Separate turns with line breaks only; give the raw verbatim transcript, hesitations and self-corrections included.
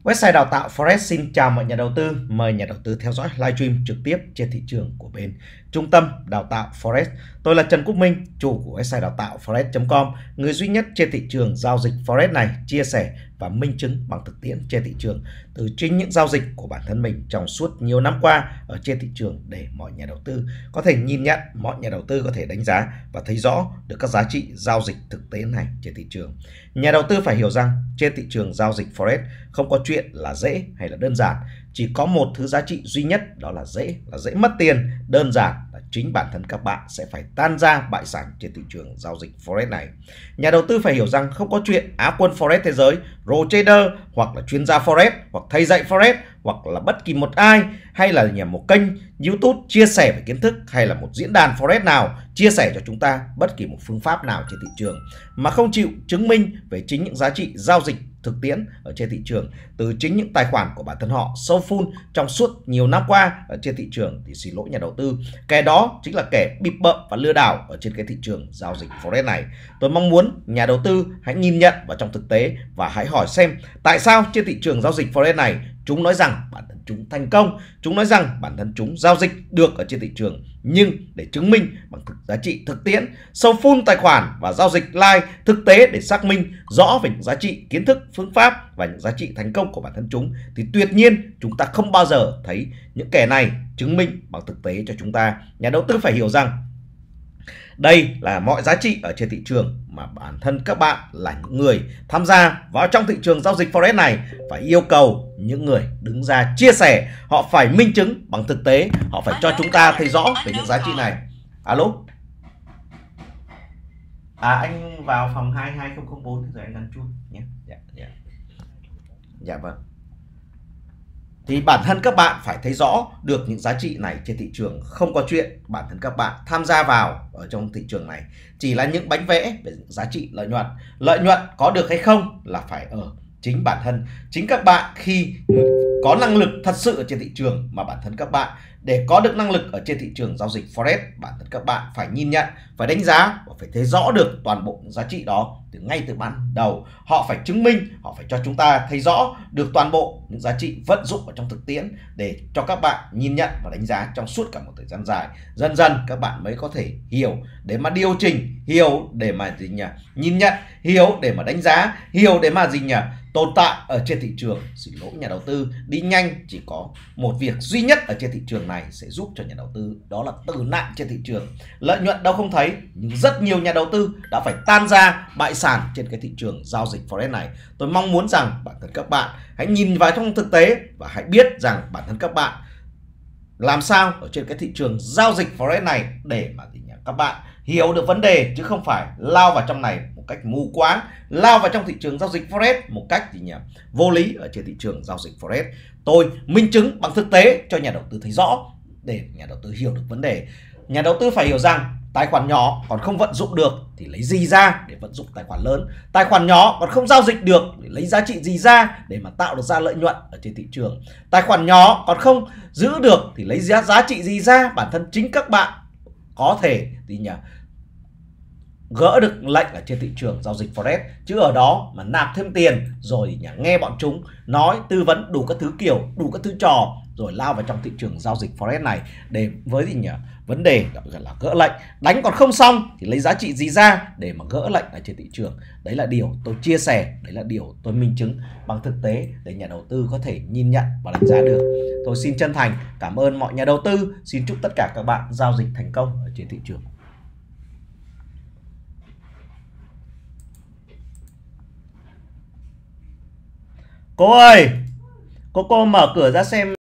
Website đào tạo Forex xin chào mọi nhà đầu tư. Mời nhà đầu tư theo dõi livestream trực tiếp trên thị trường của bên Trung tâm Đào tạo Forex. Tôi là Trần Quốc Minh, chủ của website đào tạo forex chấm com, người duy nhất trên thị trường giao dịch Forex này chia sẻ và minh chứng bằng thực tiễn trên thị trường từ chính những giao dịch của bản thân mình trong suốt nhiều năm qua ở trên thị trường để mọi nhà đầu tư có thể nhìn nhận, mọi nhà đầu tư có thể đánh giá và thấy rõ được các giá trị giao dịch thực tế này trên thị trường. Nhà đầu tư phải hiểu rằng trên thị trường giao dịch Forex không có chuyện là dễ hay là đơn giản, chỉ có một thứ giá trị duy nhất, đó là dễ, là dễ mất tiền, đơn giản là chính bản thân các bạn sẽ phải tan ra bại sản trên thị trường giao dịch Forex này. Nhà đầu tư phải hiểu rằng không có chuyện Á quân Forex thế giới, Pro Trader hoặc là chuyên gia Forex hoặc thầy dạy Forex hoặc là bất kỳ một ai hay là nhà một kênh YouTube chia sẻ về kiến thức hay là một diễn đàn Forex nào chia sẻ cho chúng ta bất kỳ một phương pháp nào trên thị trường mà không chịu chứng minh về chính những giá trị giao dịch thực tiễn ở trên thị trường từ chính những tài khoản của bản thân họ sâu full trong suốt nhiều năm qua ở trên thị trường, thì xin lỗi nhà đầu tư, kẻ đó chính là kẻ bịp bợm và lừa đảo ở trên cái thị trường giao dịch Forex này. Tôi mong muốn nhà đầu tư hãy nhìn nhận vào trong thực tế và hãy hỏi xem tại sao trên thị trường giao dịch Forex này chúng nói rằng bản thân chúng thành công, chúng nói rằng bản thân chúng giao dịch được ở trên thị trường, nhưng để chứng minh bằng thực giá trị thực tiễn, sâu full tài khoản và giao dịch live thực tế để xác minh rõ về những giá trị kiến thức, phương pháp và những giá trị thành công của bản thân chúng, thì tuyệt nhiên chúng ta không bao giờ thấy những kẻ này chứng minh bằng thực tế cho chúng ta. Nhà đầu tư phải hiểu rằng đây là mọi giá trị ở trên thị trường mà bản thân các bạn là những người tham gia vào trong thị trường giao dịch Forex này phải yêu cầu những người đứng ra chia sẻ, họ phải minh chứng bằng thực tế, họ phải cho chúng ta thấy rõ về những giá trị này. Alo. À, anh vào phòng hai hai không không bốn rồi anh nhấn chuông nhé. Dạ, dạ. Dạ vâng. Thì bản thân các bạn phải thấy rõ được những giá trị này trên thị trường. Không có chuyện bản thân các bạn tham gia vào ở trong thị trường này chỉ là những bánh vẽ về giá trị lợi nhuận. Lợi nhuận có được hay không là phải ở chính bản thân, chính các bạn khi có năng lực thật sự ở trên thị trường. Mà bản thân các bạn để có được năng lực ở trên thị trường giao dịch Forex, bản thân các bạn phải nhìn nhận, phải đánh giá và phải thấy rõ được toàn bộ những giá trị đó từ ngay từ ban đầu. Họ phải chứng minh, họ phải cho chúng ta thấy rõ được toàn bộ những giá trị vận dụng ở trong thực tiễn để cho các bạn nhìn nhận và đánh giá trong suốt cả một thời gian dài. Dần dần các bạn mới có thể hiểu để mà điều chỉnh, hiểu để mà gì nhỉ, nhìn nhận, hiểu để mà đánh giá, hiểu để mà gì nhỉ, tồn tại ở trên thị trường. Xin lỗi nhà đầu tư, đi nhanh chỉ có một việc duy nhất ở trên thị trường này sẽ giúp cho nhà đầu tư, đó là tử nạn trên thị trường. Lợi nhuận đâu không thấy, nhưng rất nhiều nhà đầu tư đã phải tan ra bại sản trên cái thị trường giao dịch Forex này. Tôi mong muốn rằng bản thân các bạn hãy nhìn vào trong thực tế và hãy biết rằng bản thân các bạn làm sao ở trên cái thị trường giao dịch Forex này để mà gì nhỉ, các bạn hiểu được vấn đề, chứ không phải lao vào trong này một cách mù quáng, lao vào trong thị trường giao dịch Forex một cách gì nhỉ, vô lý ở trên thị trường giao dịch Forex. Tôi minh chứng bằng thực tế cho nhà đầu tư thấy rõ để nhà đầu tư hiểu được vấn đề. Nhà đầu tư phải hiểu rằng tài khoản nhỏ còn không vận dụng được thì lấy gì ra để vận dụng tài khoản lớn. Tài khoản nhỏ còn không giao dịch được để lấy giá trị gì ra để mà tạo được ra lợi nhuận ở trên thị trường. Tài khoản nhỏ còn không giữ được thì lấy giá giá trị gì ra. Bản thân chính các bạn có thể gì nhỉ, gỡ được lệnh ở trên thị trường giao dịch Forex, chứ ở đó mà nạp thêm tiền rồi nhỉ, nghe bọn chúng nói tư vấn đủ các thứ kiểu, đủ các thứ trò rồi lao vào trong thị trường giao dịch Forex này để với gì nhỉ, vấn đề là gỡ lệnh. Đánh còn không xong thì lấy giá trị gì ra để mà gỡ lệnh ở trên thị trường. Đấy là điều tôi chia sẻ, đấy là điều tôi minh chứng bằng thực tế để nhà đầu tư có thể nhìn nhận và đánh giá được. Tôi xin chân thành cảm ơn mọi nhà đầu tư, xin chúc tất cả các bạn giao dịch thành công ở trên thị trường. Cô ơi, cô cô mở cửa ra xem.